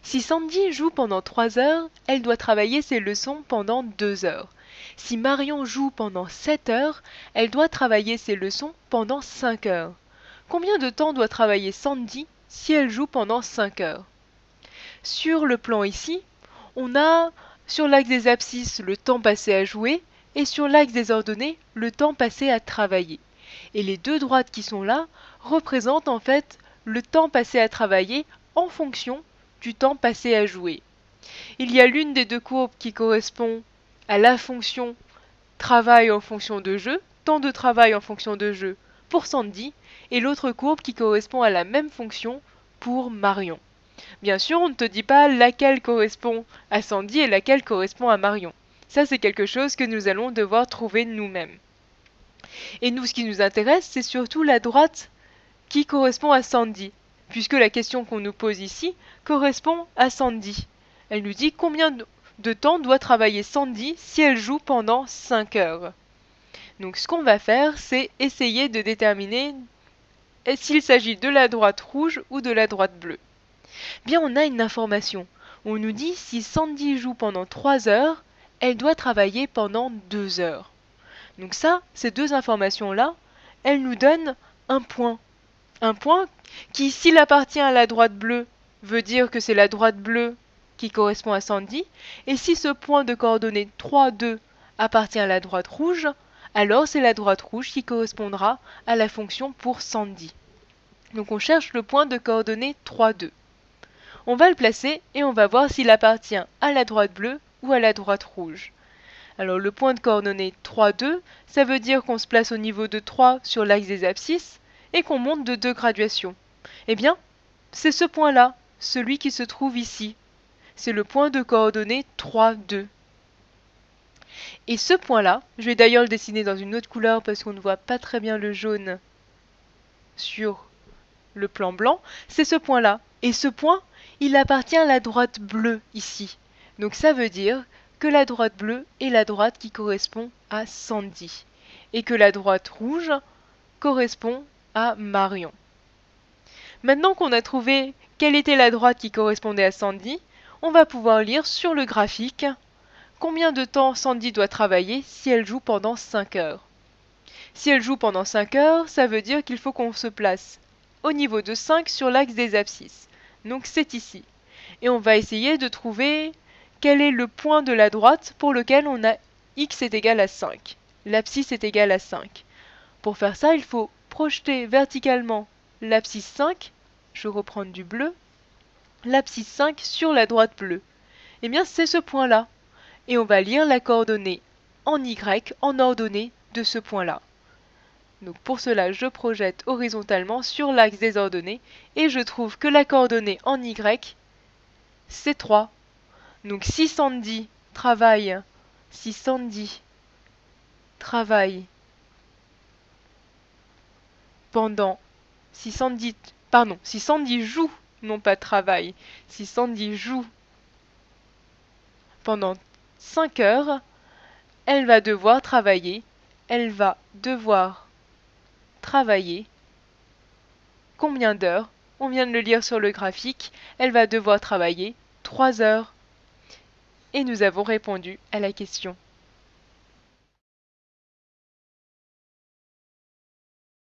Si Sandy joue pendant 3 heures, elle doit travailler ses leçons pendant 2 heures. Si Marion joue pendant 7 heures, elle doit travailler ses leçons pendant 5 heures. Combien de temps doit travailler Sandy si elle joue pendant 5 heures? Sur le plan ici, on a sur l'axe des abscisses le temps passé à jouer et sur l'axe des ordonnées le temps passé à travailler. Et les deux droites qui sont là représentent en fait le temps passé à travailler en fonction du temps passé à jouer. Il y a l'une des deux courbes qui correspond à la fonction travail en fonction de jeu, temps de travail en fonction de jeu pour Sandy, et l'autre courbe qui correspond à la même fonction pour Marion. Bien sûr, on ne te dit pas laquelle correspond à Sandy et laquelle correspond à Marion. Ça, c'est quelque chose que nous allons devoir trouver nous-mêmes. Et nous, ce qui nous intéresse, c'est surtout la droite qui correspond à Sandy, puisque la question qu'on nous pose ici correspond à Sandy. Elle nous dit combien de temps doit travailler Sandy si elle joue pendant 5 heures. Donc ce qu'on va faire, c'est essayer de déterminer s'il s'agit de la droite rouge ou de la droite bleue. Bien, on a une information. On nous dit si Sandy joue pendant 3 heures, elle doit travailler pendant 2 heures. Donc ça, ces deux informations-là, elles nous donnent un point. Un point qui, s'il appartient à la droite bleue, veut dire que c'est la droite bleue qui correspond à Sandy, et si ce point de coordonnées 3, 2 appartient à la droite rouge, alors c'est la droite rouge qui correspondra à la fonction pour Sandy. Donc on cherche le point de coordonnées 3, 2. On va le placer et on va voir s'il appartient à la droite bleue ou à la droite rouge. Alors le point de coordonnées 3, 2, ça veut dire qu'on se place au niveau de 3 sur l'axe des abscisses et qu'on monte de 2 graduations. Eh bien, c'est ce point-là, celui qui se trouve ici. C'est le point de coordonnées 3, 2. Et ce point-là, je vais d'ailleurs le dessiner dans une autre couleur parce qu'on ne voit pas très bien le jaune sur le plan blanc, c'est ce point-là. Et ce point, il appartient à la droite bleue ici. Donc ça veut dire que la droite bleue est la droite qui correspond à Sandy. Et que la droite rouge correspond à Marion. Maintenant qu'on a trouvé quelle était la droite qui correspondait à Sandy, on va pouvoir lire sur le graphique combien de temps Sandy doit travailler si elle joue pendant 5 heures. Si elle joue pendant 5 heures, ça veut dire qu'il faut qu'on se place au niveau de 5 sur l'axe des abscisses. Donc c'est ici. Et on va essayer de trouver quel est le point de la droite pour lequel on a x est égal à 5. L'abscisse est égale à 5. Pour faire ça, il faut projeter verticalement l'abscisse 5, je vais reprendre du bleu, l'abscisse 5 sur la droite bleue. Eh bien c'est ce point-là. Et on va lire la coordonnée en y en ordonnée de ce point-là. Donc pour cela, je projette horizontalement sur l'axe des ordonnées et je trouve que la coordonnée en y, c'est 3. Donc si Sandy travaille pendant... Si Sandy joue, non pas travaille, si Sandy joue pendant 5 heures, elle va devoir travailler combien d'heures? On vient de le lire sur le graphique, elle va devoir travailler 3 heures. Et nous avons répondu à la question.